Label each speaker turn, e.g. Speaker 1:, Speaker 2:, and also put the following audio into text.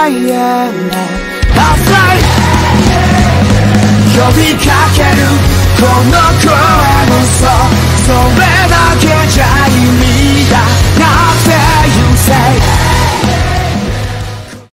Speaker 1: I am Last night 呼びかけるこの声もそれだけじゃ意味